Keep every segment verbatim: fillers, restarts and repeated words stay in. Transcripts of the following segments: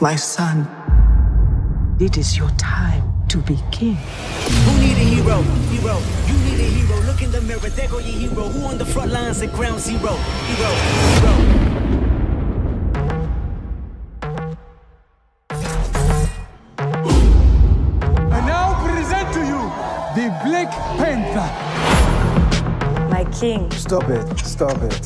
My son, it is your time to be king. Who need a hero? Hero. You need a hero. Look in the mirror, there go your hero. Who on the front lines at ground zero? Hero. Hero. I now present to you the Black Panther. My king. Stop it. Stop it.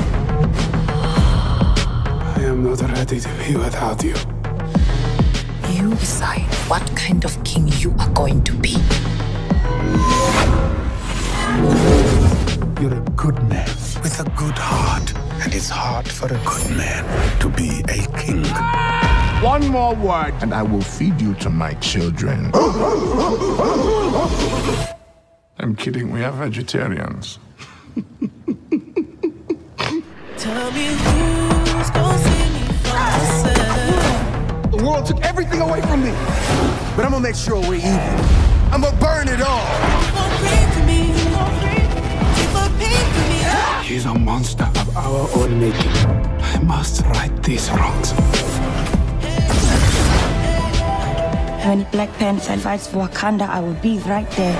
I am not ready to be without you. You decide what kind of king you are going to be. You're a good man with a good heart. And it's hard for a good man to be a king. One more word, and I will feed you to my children. I'm kidding, we are vegetarians. Tell me who's gonna see me from myself. The world took everything away from me. But I'm gonna make sure we're even. I'm gonna burn it all. He's a monster of our own making. I must right these wrongs. When Black Panther fights for Wakanda, I will be right there.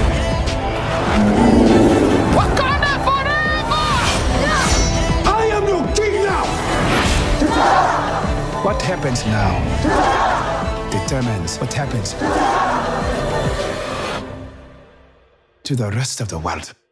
Wakanda forever! I am your king now! What happens now determines what happens to the rest of the world.